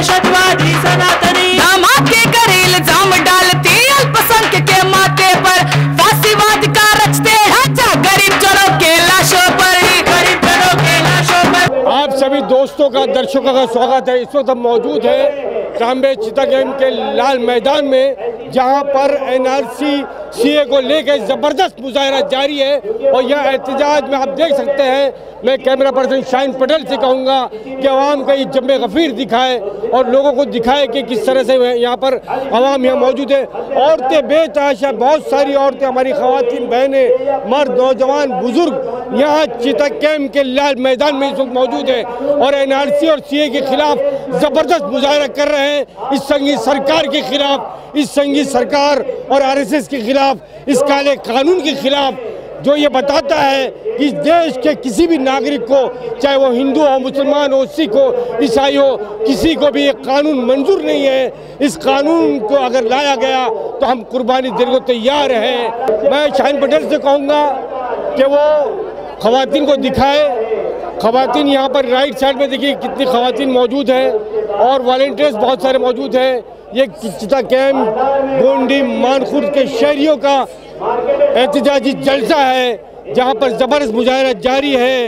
दहशतवादी सनातनी धमाके करे इल्जाम डालते अल्पसंख्यक के माथे पर, फांसीवाद का रचते ढांचा गरीब जनों के लाशों पर, गरीब जनों के लाशों पर। आप सभी दोस्तों का, दर्शकों का स्वागत है। इस वक्त हम मौजूद है ट्राम्बे चितागंज के लाल मैदान में, जहां पर एनआरसी सीए को लेकर जबरदस्त मुजाहरा जारी है। और यह एहतजाज में आप देख सकते हैं, मैं कैमरा पर्सन शाहीन पटेल से कहूँगा कि आवाम का ये जम्मे गफीर दिखाए और लोगों को दिखाए कि किस तरह से यहाँ पर आवाम यहाँ मौजूद है। औरतें बेतहाशा, बहुत सारी औरतें, हमारी ख़वातीन बहनें, मर्द, नौजवान, बुजुर्ग यहाँ चितागंज के लाल मैदान में इस वक्त मौजूद है और एनआरसी और सीए के खिलाफ ज़बरदस्त मुजाहरा कर रहे हैं। इस संघी सरकार के खिलाफ, इस संघी सरकार और आरएसएस के खिलाफ, इस काले कानून के खिलाफ, जो ये बताता है कि देश के किसी भी नागरिक को, चाहे वो हिंदू हो, मुसलमान हो, सिख हो, ईसाई हो, किसी को भी ये कानून मंजूर नहीं है। इस कानून को अगर लाया गया तो हम कुर्बानी देने को तैयार हैं। मैं शाहीन पटेल से कहूँगा कि वो ख़वातीन को दिखाए। ख़वातीन यहाँ पर राइट साइड में देखिए कितनी ख़वातीन मौजूद है और वॉलंटियर्स बहुत सारे मौजूद हैं। ये चितागंज, गोंडी, मानखुर्द के शहरियों का एहतजाजी जलसा है, जहाँ पर ज़बरदस्त मुजाहरा जारी है।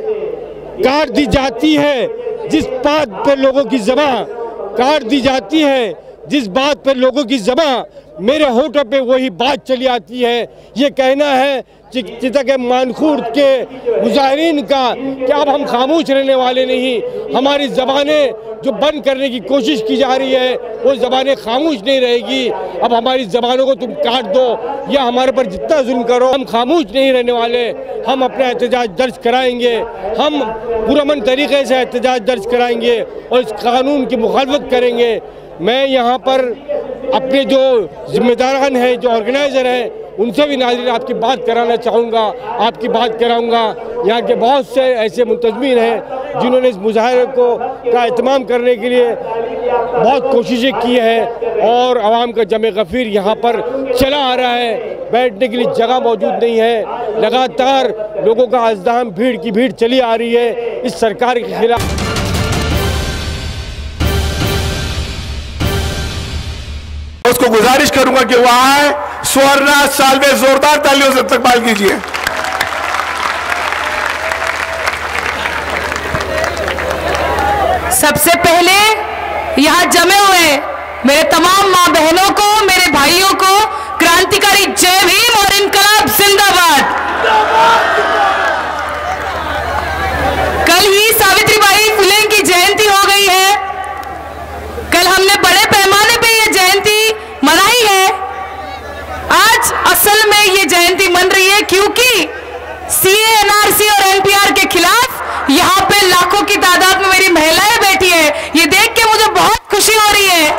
काट दी जाती है जिस बात पर लोगों की ज़बां, काट दी जाती है जिस बात पर लोगों की ज़बां, मेरे होठों पे वही बात चली आती है। ये कहना है चितागंज मानखुर्द के मुजाहिरीन का कि अब हम खामोश रहने वाले नहीं। हमारी ज़बानें जो बंद करने की कोशिश की जा रही है, वो ज़बानें खामोश नहीं रहेगी। अब हमारी ज़बानों को तुम काट दो या हमारे पर जितना जुल्म करो, हम खामोश नहीं रहने वाले। हम अपना एहतजाज दर्ज कराएंगे, हम पुरअमन तरीके से एहतजाज दर्ज कराएंगे और इस कानून की मुखालफत करेंगे। मैं यहाँ पर अपने जो जिम्मेदारान हैं, जो ऑर्गेनाइज़र हैं, उनसे भी नाज़रीन आपकी बात कराना चाहूँगा, आपकी बात कराऊँगा। यहाँ के बहुत से ऐसे मुंतज़मीन हैं जिन्होंने इस मुजाहरे का एहतमाम करने के लिए बहुत कोशिशें की है और आवाम का जमे गफीर यहाँ पर चला आ रहा है। बैठने के लिए जगह मौजूद नहीं है। लगातार लोगों का अज़्दाम, भीड़ की भीड़ चली आ रही है इस सरकार के खिलाफ। उसको गुजारिश करूंगा कि वो आए, स्वर्णा सालवे जोरदार तालियों से इस्तकबाल कीजिए। सबसे पहले यहाँ जमे हुए मेरे तमाम माँ बहनों को, मेरे भाइयों को क्रांतिकारी जय भीम और इनकलाब जिंदाबाद। कल ही सावित्रीबाई फुले की जयंती हो गई है। कल हमने बड़े पैमाने पे ये जयंती मनाई है। आज असल में ये जयंती मन रही है क्योंकि सीए, एनआरसी और एनपीआर के खिलाफ यहाँ पे लाखों की तादाद में मेरी महिलाएं बैठी है। ये देख के मुझे बहुत खुशी हो रही है।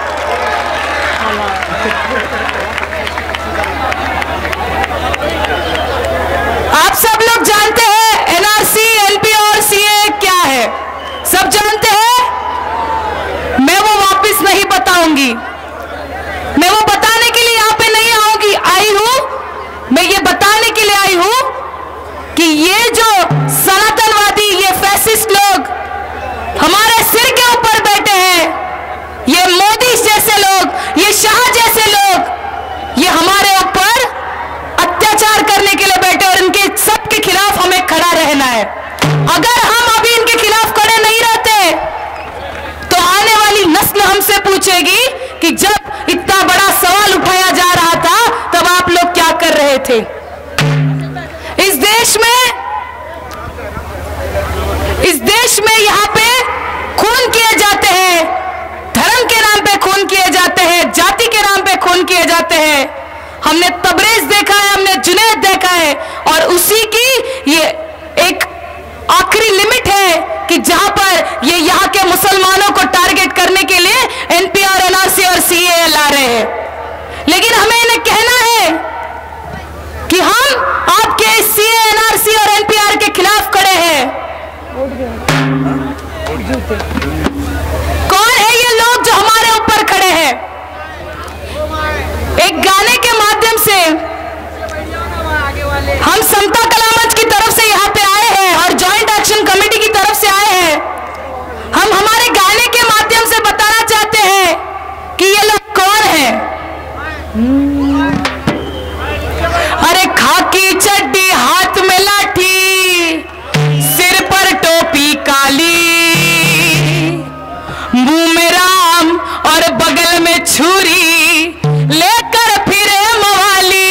आप सब लोग जानते हैं एनआरसी, एनपीआर और सीए क्या है, सब जानते हैं। मैं वो वापस नहीं बताऊंगी, मैं वो बताने के लिए यहाँ पे नहीं आई हूं। मैं ये बताने के लिए आई हूं कि ये जो सनातनवादी, ये फैसिस्ट लोग हमारे सिर के ऊपर बैठे हैं, ये मोदी जैसे लोग, ये शाह जैसे लोग, ये हमारे ऊपर अत्याचार करने के लिए बैठे और इनके सबके खिलाफ हमें खड़ा रहना है। अगर हम अभी इनके खिलाफ खड़े नहीं रहते तो आने वाली नस्ल हमसे पूछेगी कि जब इतना बड़ा सवाल उठाया जा रहा था तब आप लोग क्या कर रहे थे। इस देश में यहाँ पे खून किए जाते हैं, धर्म के नाम पे खून किए जाते हैं, जाति के नाम पे खून किए जाते हैं। हमने तबरेज देखा है, हमने जुनैद देखा है और उसी की ये एक आखिरी लिमिट है कि जहां पर ये यहाँ के मुसलमानों को टारगेट करने के लिए एनपीआर, एनआरसी और सीए ला रहे हैं। लेकिन हमें इन्हें कहना है कि हम आपके सीए, एनआरसी और एनपीआर के खिलाफ खड़े हैं। कौन है ये लोग जो हमारे ऊपर खड़े हैं? एक गाने के माध्यम से हम समता कला मंच की तरफ से यहाँ पे आए हैं और जॉइंट एक्शन कमेटी की तरफ से आए हैं। हम हमारे गाने के माध्यम से छुरी लेकर फिरे मवाली।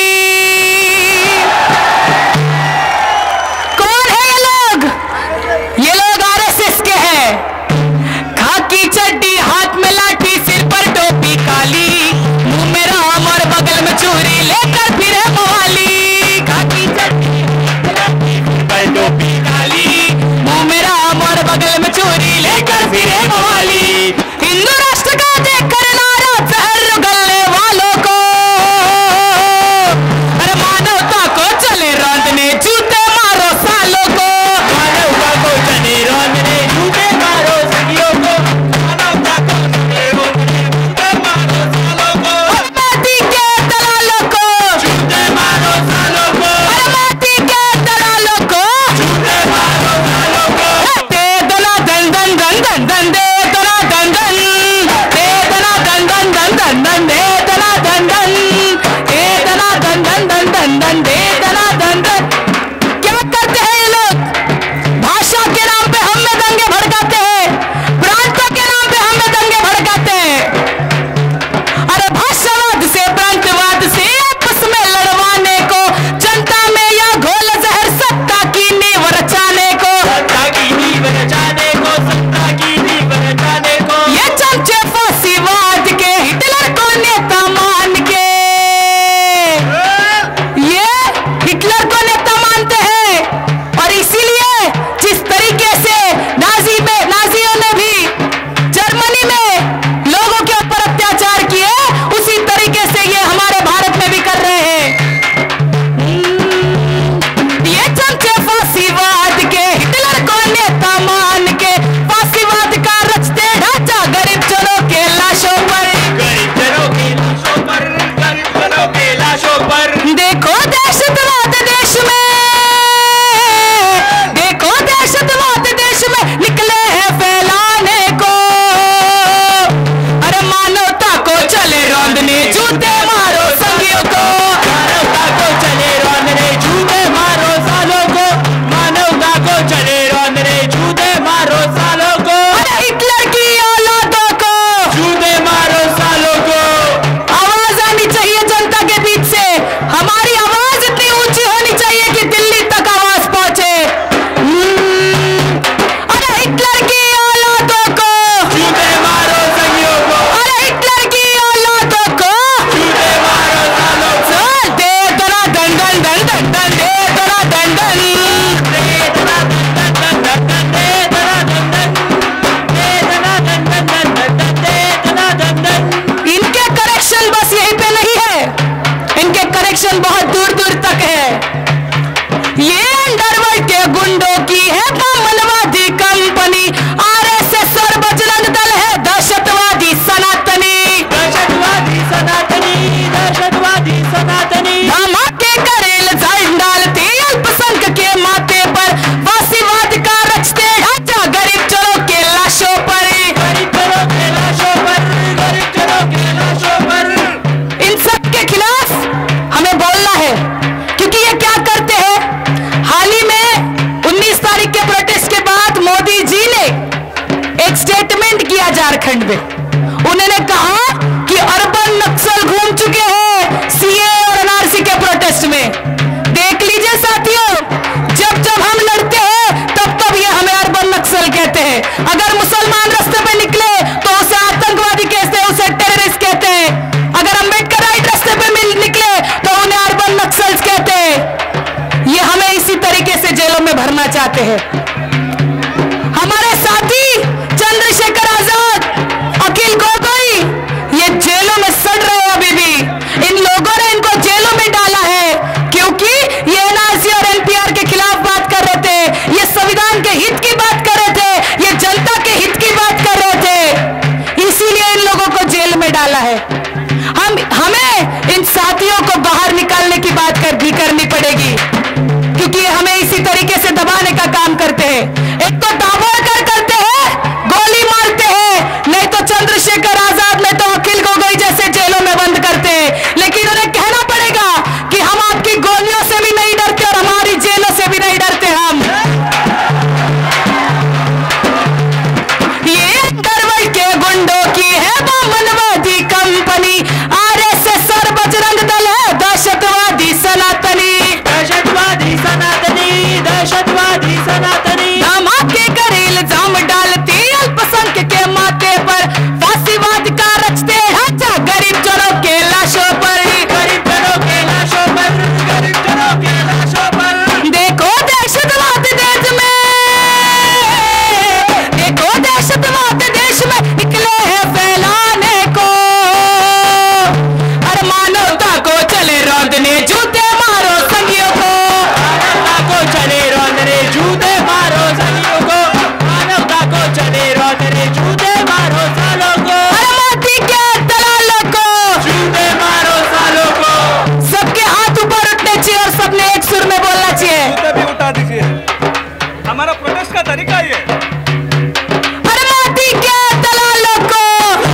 कौन है ये लोग? ये लोग आरएसएस के हैं। खाकी चड्डी, हाथ में लाठी, सिर पर टोपी काली, मुंह में राम और बगल में चूरी लेकर फिरे मवाली। खाकी चड्डी, पर टोपी काली, मुंह में राम और बगल में चूरी लेकर फिरे मवाली। हिंदू राष्ट्र का देखकर नारा जहर उगलने वालों को, अरे मानवता को चले रौंदने जूते मारो सालों को। मानवता को चले रौंदने जूते मारो सदियों को। मानवता को चले रौंदने जूते मारो सालों को। माटी के दलालों को जूते मारो सालों को। अरे माटी के दलालों को जूते मारो सालों को। दे दला दन दन दन दन दन दे दला दन दन, दे दला दन दन दन दन दन, दे दला दन दन, दे दला दन दन दन दन दन, दे दला दन दन। क्या करते हैं ये लोग? भाषा के नाम पे हम में दंगे भड़काते हैं, प्रांतों के नाम पे हम में दंगे भड़काते हैं। अरे भाषावाद से, प्रांतवाद से आपस में लड़वाने को, जनता में या घोल जहर सत्ता की नींव रचाने को, सत्ता की नींव रचाने को, सत्ता की नींव रचाने को। ये चमचे फांसीवाद के, हिटलर को नेता मान के, ये हिटलर को नेता मानते हैं। और इसीलिए जिस तरीके से नाजियों ने भी जर्मनी में लोगों के ऊपर अत्याचार किए, उसी तरीके से ये हमारे भारत में भी कर रहे हैं। ये चमचे फांसीवाद के, हिटलर को नेता मान के, फांसीवाद का रचते ढांचा गरीब जनों के लाशों पर, गरीब जनों के लाशों पर, गरीब जनों के लाशों पर। देखो दहशतवाद देश में, देखो दहशतवाद देश में निकले हैं फैलाने को। अरे मानवता को चले रौंदने जूते मारो संगियों को। मानवता को चले रौंदने जूते मारो सालों को। मानवता को चले रौंदने जूते मारो सालों को। अरे हिटलर की औलादों को जूते मारो सालों को। आवाज आनी चाहिए जनता के बीच से। हमारी आवाज इतनी ऊंची होनी चाहिए कि दिल्ली तक आवाज पहुंचे। अरे हिटलर की औलादों को जूते मारो संगियों को। अरे हिटलर की औलादों को जूते मारो सालों को। दे दला दन दन दन दन दन, दे दला दन दन, दे दला दन दन दन दन, दे दला दन दन, दे दला दन दन दन दन, दे दला दन दन। इनके करेक्शन बस यहीं पे नहीं है, इनके करेक्शन बहुत दूर दूर तक है। ये अंडरवर्ल्ड के गुंडों की है कमलवादी कंपनी, आरएसएस और बजरंग दल है दहशतवादी सनातनी, दहशतवादी सनातनी, दहशतवादी सनातनी। धमाके करे इल्जाम डालते अल्पसंख्यक के माथे पर, फांसीवाद का रचते ढांचा गरीब जनों के लाशों पर, गरीब जनों के लाशों पर, गरीब जनों के लाशों पर। इन सब के खिलाफ हमें बोलना है, क्योंकि ये क्या करते हैं। हाल ही में 19 तारीख के प्रोटेस्ट के बाद मोदी जी ने एक स्टेटमेंट किया झारखंड में। उन्होंने कहा कि अर्बन नक्सल घूम चुके हैं सीए और एनआरसी के प्रोटेस्ट में। देख लीजिए साथियों, जब जब हम लड़ते हैं तब तब ये हमें अर्बन नक्सल कहते हैं। अगर मुसलमान रास्ते पे निकले तो उसे आतंकवादी कहते हैं, उसे टेररिस्ट कहते हैं। अगर अम्बेडकर राइट रास्ते पे निकले तो उन्हें अर्बन नक्सल्स कहते हैं। ये हमें इसी तरीके से जेलों में भरना चाहते हैं। हमारे साथी चंद्रशेखर आजाद, अखिल गोगोई, ये जेलों में सड़ रहे हैं अभी भी। इन लोगों ने इनको जेलों में डाला है क्योंकि ये एनआरसी और एनपीआर के खिलाफ बात कर रहे थे, ये संविधान के हित की बात कर रहे थे, ये जनता के हित की बात कर रहे थे, इसीलिए इन लोगों को जेल में डाला है। हमें इन साथियों को बाहर निकालने की बात भी करनी पड़ेगी, क्योंकि हमें इसी तरीके से दबाने का काम करते प्रोटेस्ट का तरीका ये अरे माटी के दलालों को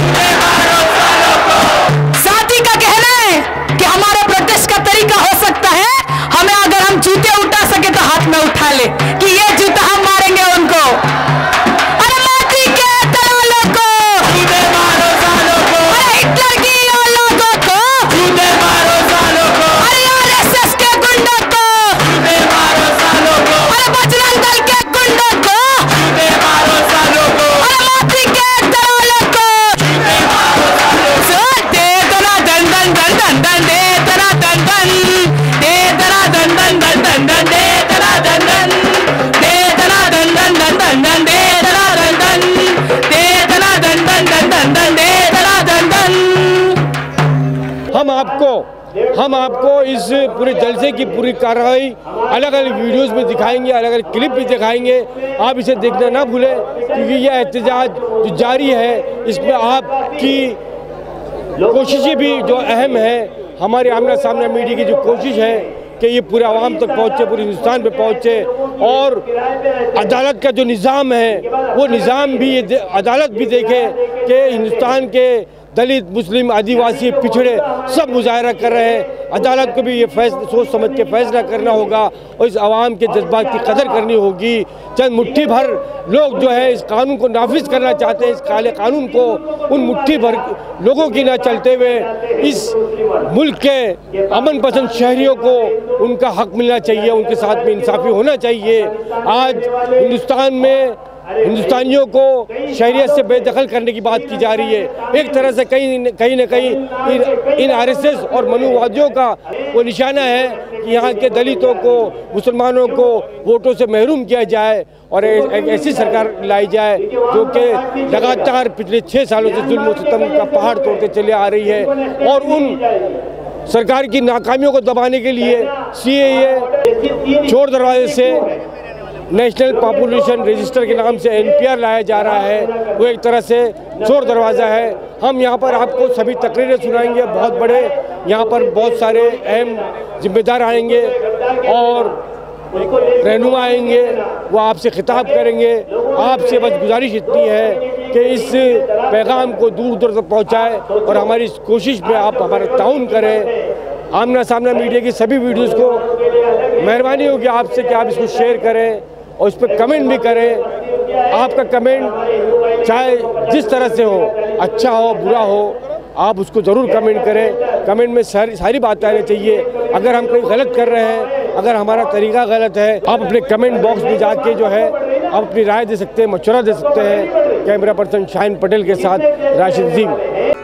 साथी का कहना है कि हमारे प्रोटेस्ट का तरीका हो सकता है हमें अगर हम जूते उठा सके तो हाथ में उठा ले कि ये जूता हम मारेंगे उनको। अरे माटी के दलालों को जूते मारो सालों को, अरे हिटलर की औलादों को जूते मारो सालों को, अरे आरएसएस के गुंडों को जूते मारो सालों को, अरे बजरंग दल के गुंडों को जूते मारो सालों को, अरे माटी के दलालों को जूते मारो सालों को। सुन दे तेरा दन दन दन दन दन दे तेरा दन दन दे तेरा दन दन दन दन दन दे तेरा दन दन दे तेरा दन दन दन दन दन दे तेरा दन दन दे तेरा दन दन दन दन दन दे तेरा दन दन। हम आपको इस पूरे जलसे की पूरी कार्रवाई अलग अलग वीडियोस में दिखाएंगे, अलग अलग क्लिप भी दिखाएंगे। आप इसे देखना ना भूलें क्योंकि यह एहतजाज जो जारी है इसमें आपकी कोशिशें भी जो अहम है, हमारे आमना सामना मीडिया की जो कोशिश है कि ये पूरे आवाम तक पहुँचे, पूरे हिंदुस्तान पे पहुँचे और अदालत का जो निज़ाम है वो निज़ाम भी ये अदालत भी देखे कि हिंदुस्तान के दलित, मुस्लिम, आदिवासी, पिछड़े सब मुजाहरा कर रहे हैं। अदालत को भी ये फैसला सोच समझ के फैसला करना होगा और इस आवाम के जज्बात की कदर करनी होगी। चंद मुट्ठी भर लोग जो है इस कानून को नाफिज करना चाहते हैं, इस काले कानून को उन मुट्ठी भर लोगों की ना चलते हुए इस मुल्क के अमन पसंद शहरियों को उनका हक मिलना चाहिए, उनके साथ में इंसाफी होना चाहिए। आज हिंदुस्तान में हिंदुस्तानियों को शहरियत से बेदखल करने की बात की जा रही है। एक तरह से कहीं न कहीं इन आरएसएस और मनुवादियों का वो निशाना है कि यहाँ के दलितों को, मुसलमानों को वोटों से महरूम किया जाए और एक ऐसी सरकार लाई जाए जो कि लगातार पिछले 6 सालों से जुल्म और सितम का पहाड़ तोड़ते चले आ रही है। और उन सरकार की नाकामियों को दबाने के लिए सीएए चोर दरवाजे से नेशनल पॉपुलेशन रजिस्टर के नाम से एनपीआर लाया जा रहा है, वो एक तरह से चोर दरवाज़ा है। हम यहाँ पर आपको सभी तकरीरें सुनाएंगे, बहुत बड़े यहाँ पर बहुत सारे अहम जिम्मेदार आएंगे और रहनुमा आएंगे, वो आपसे खिताब करेंगे। आपसे बस गुजारिश इतनी है कि इस पैगाम को दूर दूर तक पहुँचाएँ और हमारी इस कोशिश में आप हमारा ताउन करें। आमना सामना मीडिया की सभी वीडियोज़ को मेहरबानी होगी आपसे कि आप इसको शेयर करें और इस पर कमेंट भी करें। आपका कमेंट चाहे जिस तरह से हो, अच्छा हो बुरा हो, आप उसको ज़रूर कमेंट करें। कमेंट में सारी बातें आनी चाहिए। अगर हम कोई गलत कर रहे हैं, अगर हमारा तरीका गलत है, आप अपने कमेंट बॉक्स में जाके जो है आप अपनी राय दे सकते हैं, मशवरा दे सकते हैं। कैमरा पर्सन शाहीन पटेल के साथ राशिद सिंह।